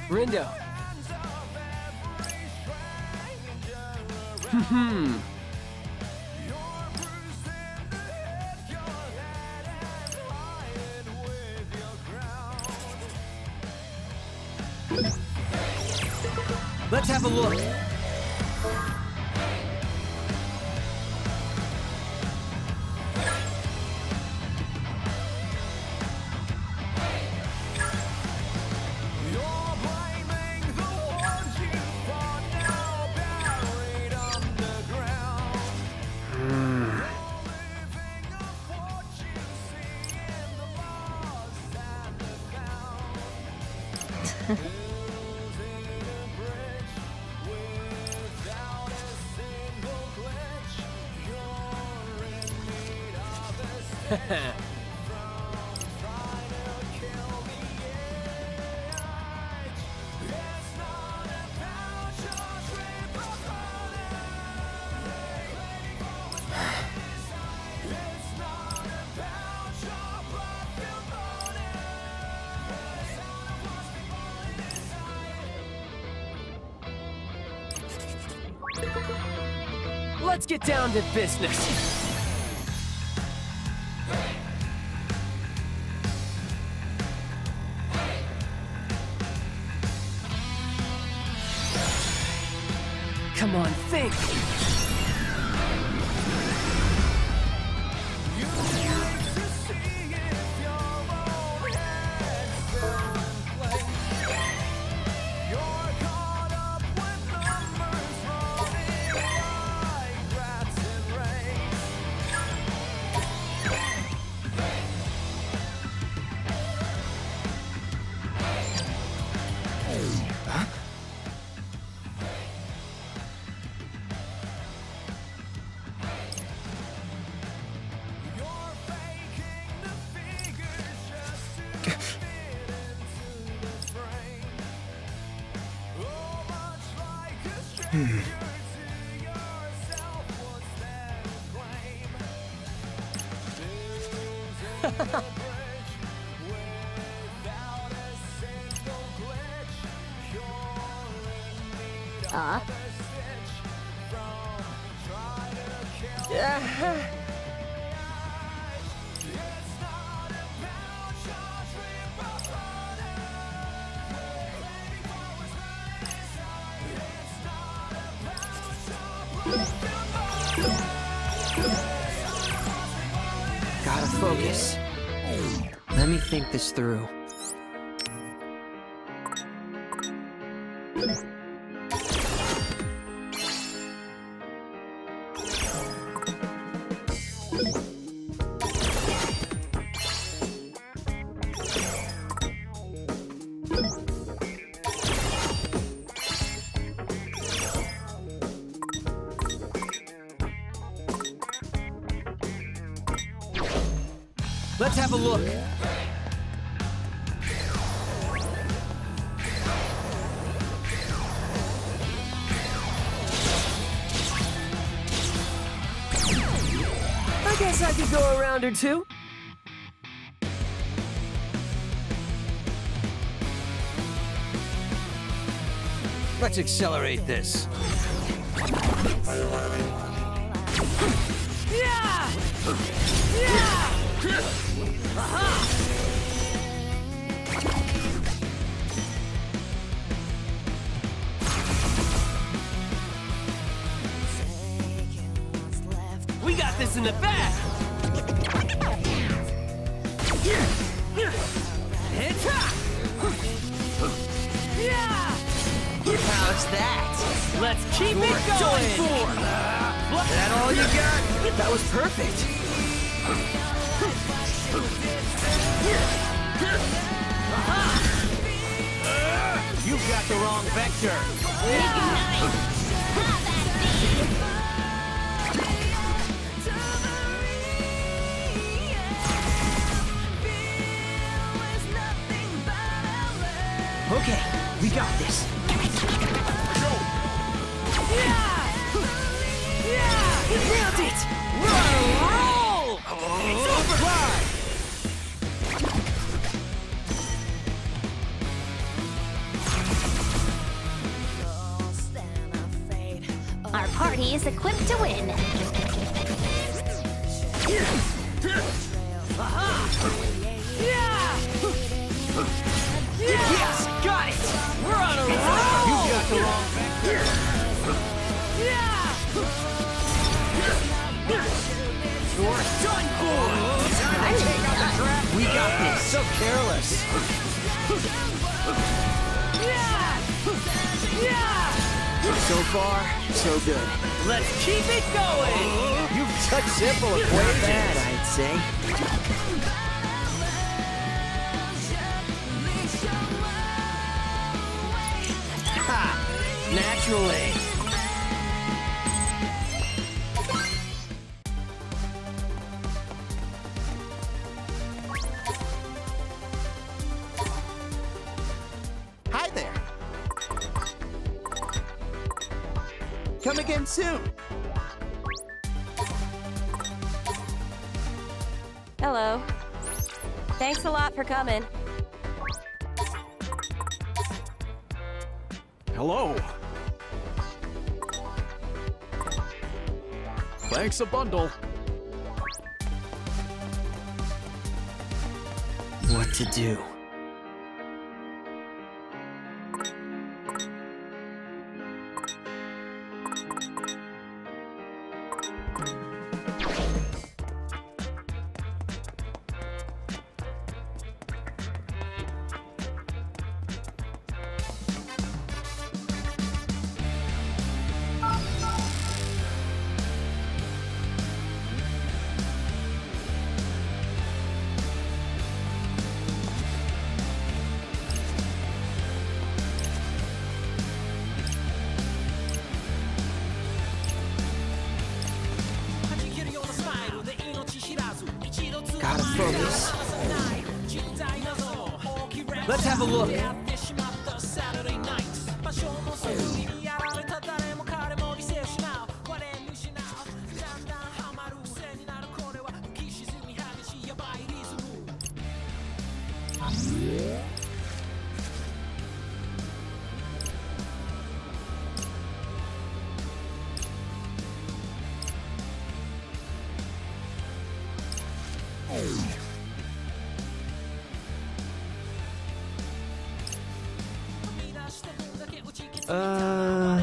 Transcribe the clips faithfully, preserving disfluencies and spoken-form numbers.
Rindo. Hmm. Let's have a look. Let's get down to business. Come on, think! Hmm. Ah. Gotta focus. Let me think this through. Let's have a look. I guess I could go a round or two. Let's accelerate this. Yeah! Yeah! Aha! We got this in the bag! How's that? Let's keep You're it going! For. That all you got? That was perfect! You've got the wrong vector. Ignite! Okay, we got this. Yeah! Yeah! You nailed it! Roll! It's over! Fly! enemy is equipped to win. Aha! Yeah! Yes, got it! We're on a roll! You got the wrong vector. Yeah! You're done for! Time to take out the trap! We got this! So careless. Yeah! Yeah! So far, so good. Let's keep it going! You've such simple equations. Not bad, I'd say. Ha! Naturally. Hi there. Come again soon. Hello. Thanks a lot for coming. Hello. Thanks a bundle. What to do? Gotta focus. Let's have a look. Uh...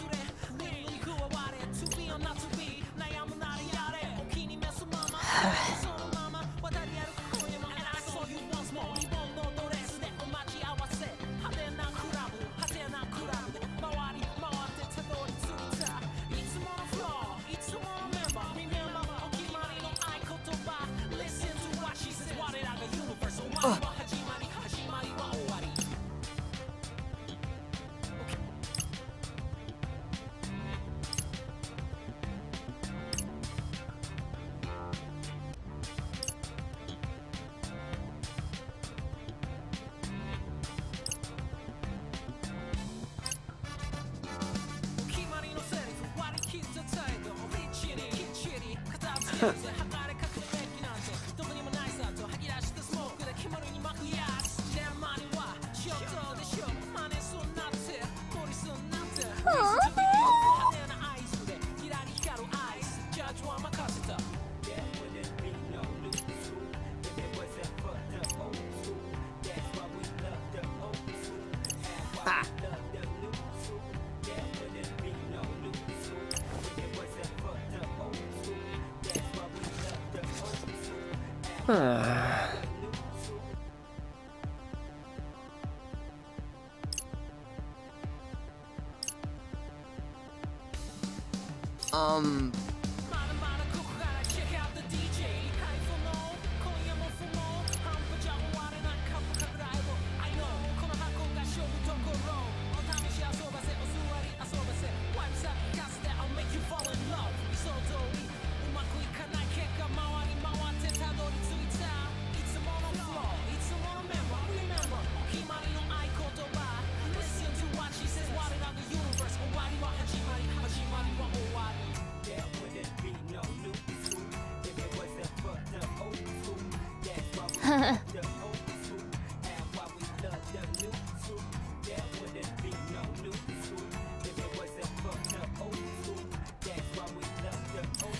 Um...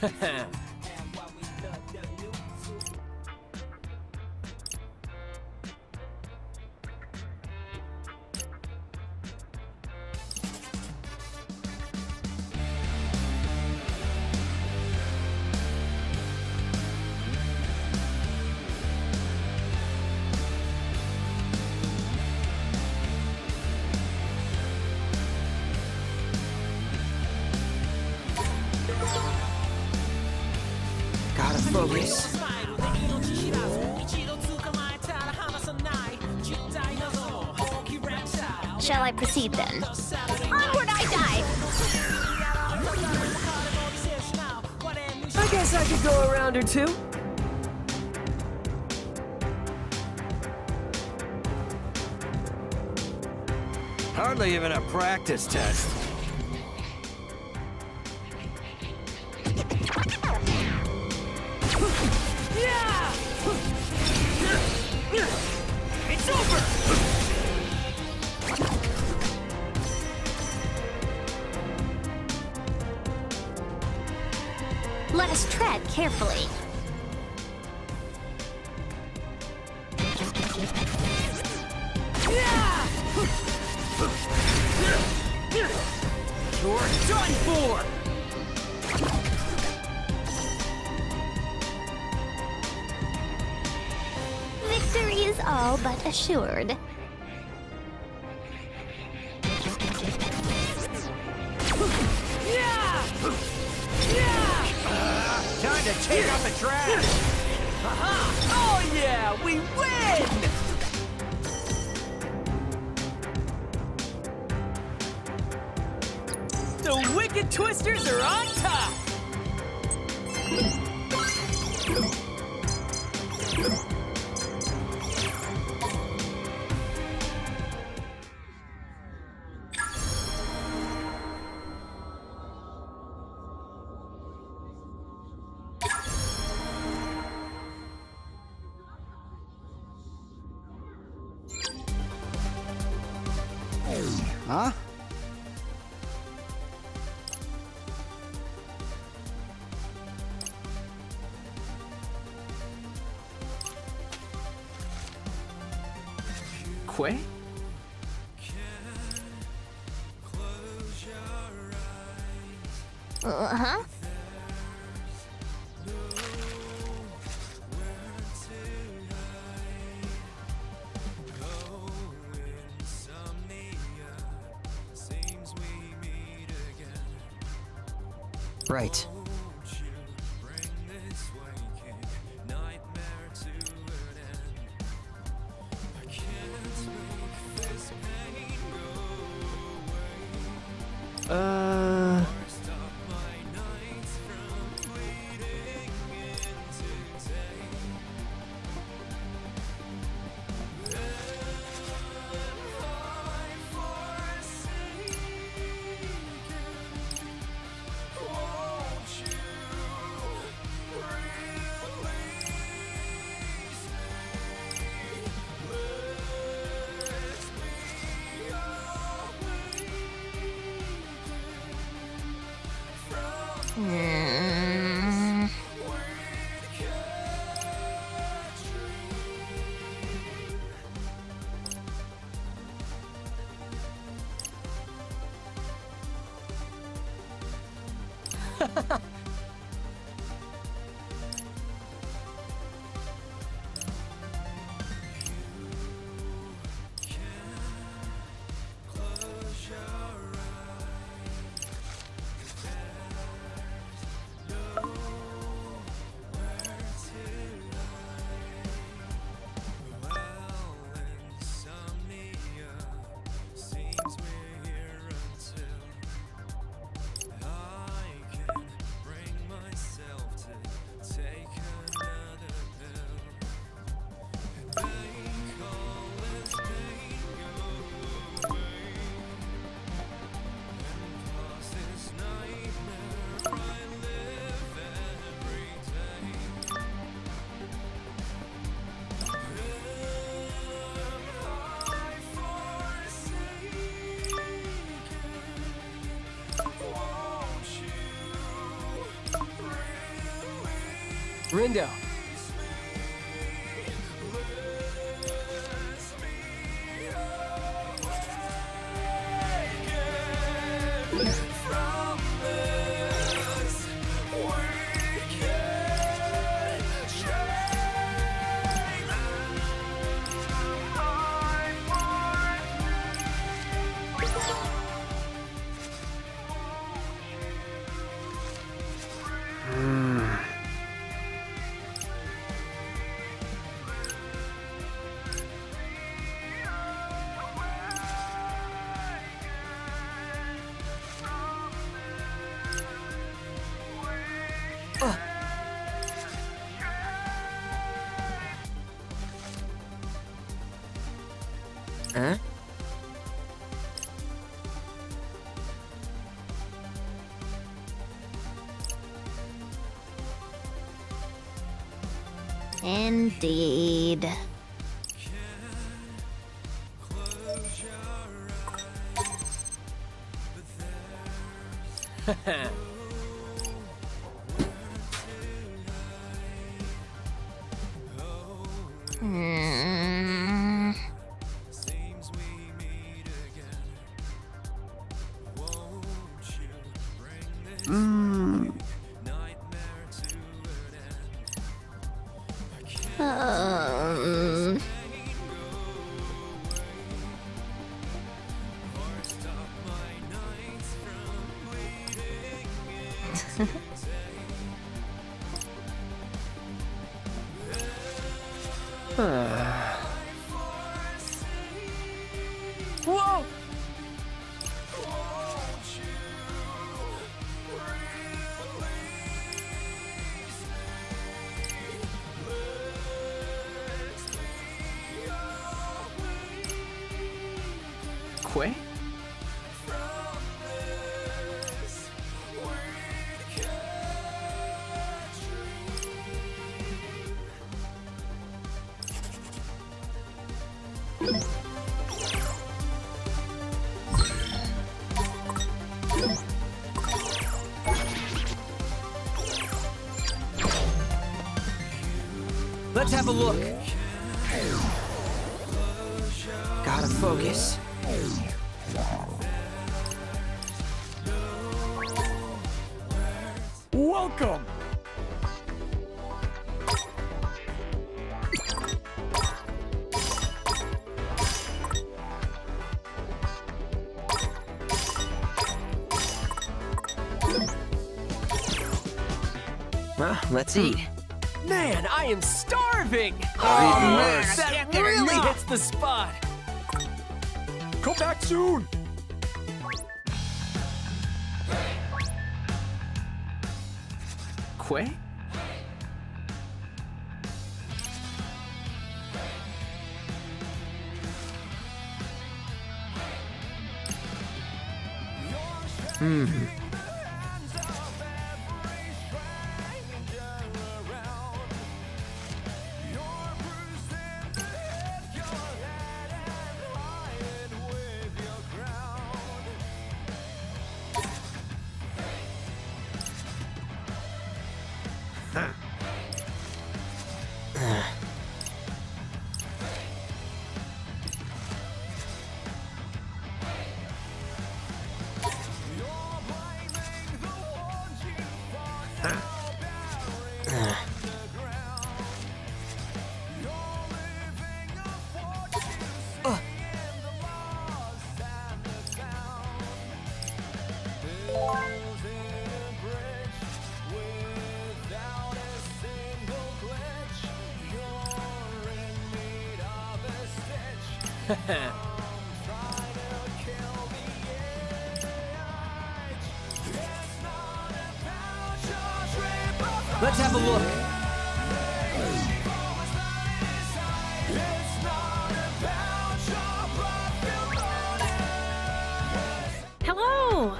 Gotta focus. Shall I proceed then? Onward I dive! I guess I could go a round or two. Hardly even a practice test. It's over! Let us tread carefully. You're done for! Victory is all but assured. Time to take out the trash! Aha! Oh yeah! We win! The Wicked Twisters are on top! Huh? Quay? Uh-huh. Right. Uh... Mm. Rindo. Huh? Indeed. Hmm. Mm. Um. Whoa! Quay? Let's have a look. Gotta focus. Welcome! Well, let's eat. Man, I am starving! Oh, man, I that can't get really enough. hits the spot! Come back soon. Quay? Hmm. Let's have a look. Hello!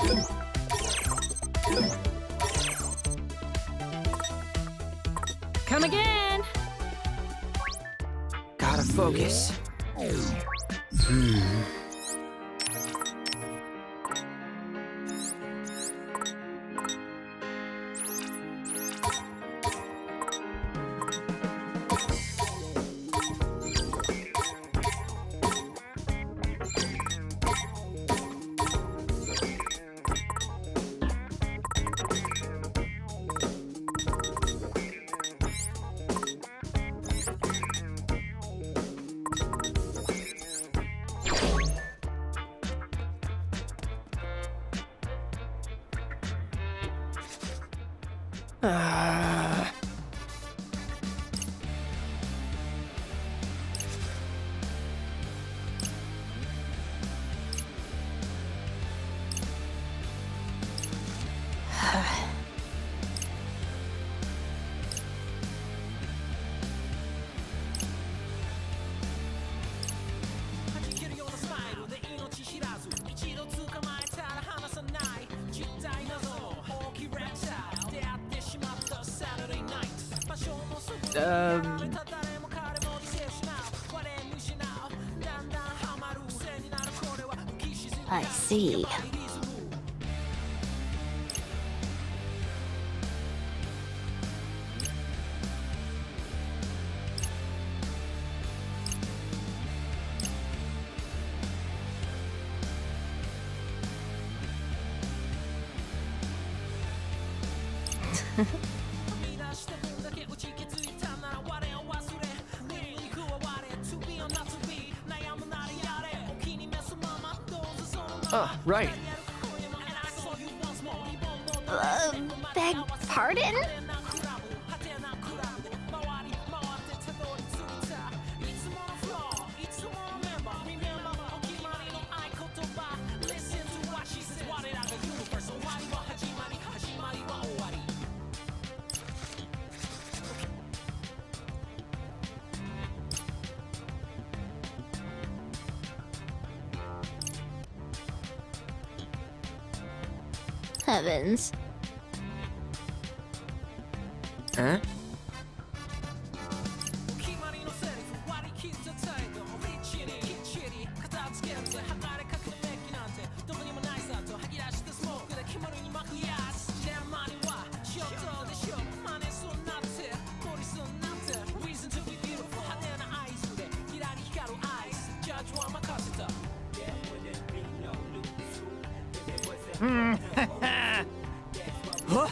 Come again. Gotta focus. Hmm. Ah. Um... I see. Ah, right. Uh, beg pardon? Heavens. Huh? Huh?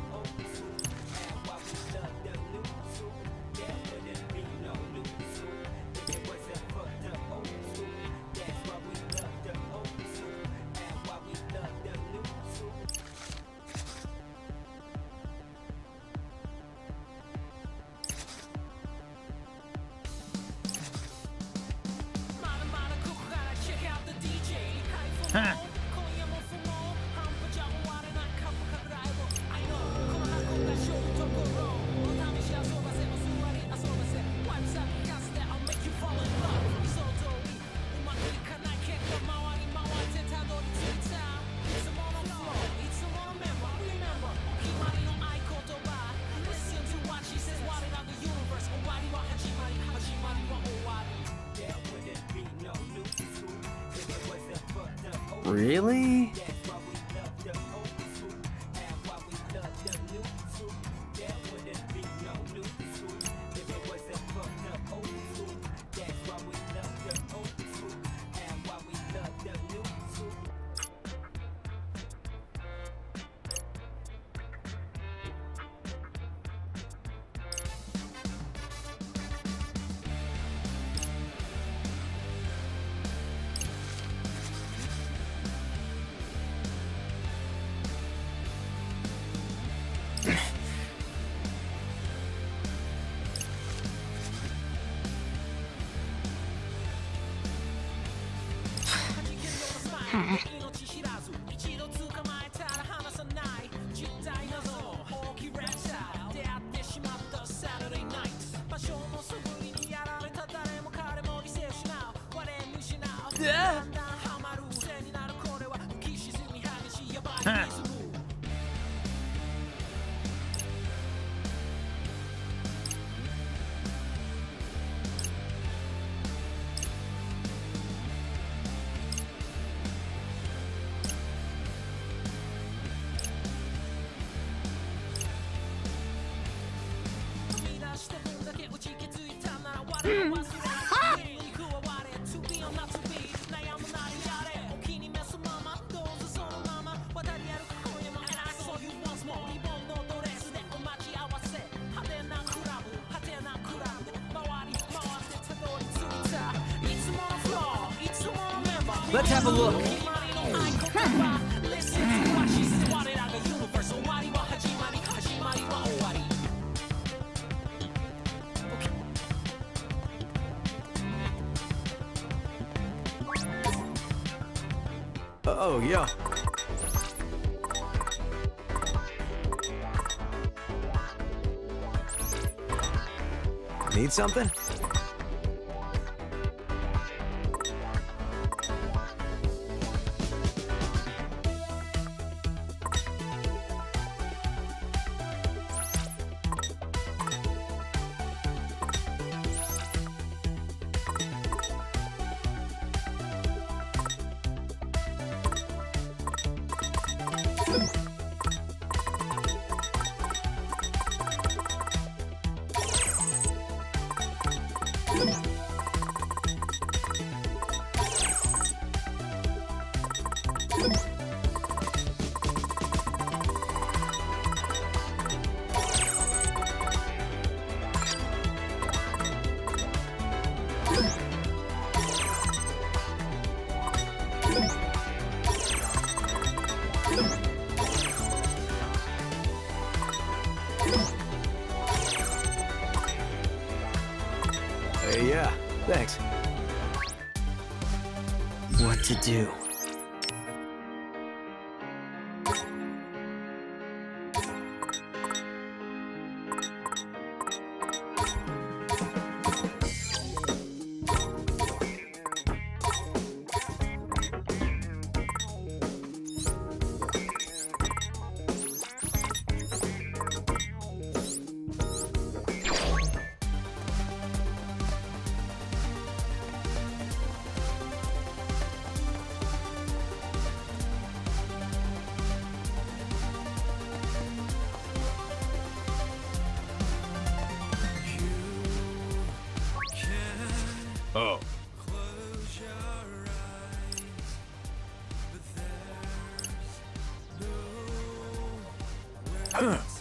Huh. Really? Huh. Let's have a look. Oh, yeah. Need something? Uh, yeah, thanks. What to do? Oh. Huh.